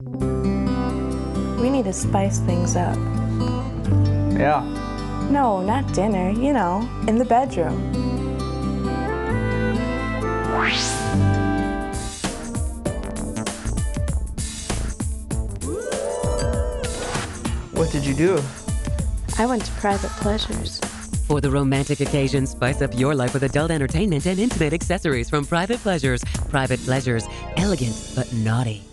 We need to spice things up. Yeah. No, not dinner, you know, in the bedroom. What did you do? I went to Private Pleasures. For the romantic occasion, spice up your life with adult entertainment and intimate accessories from Private Pleasures. Private Pleasures, elegant but naughty.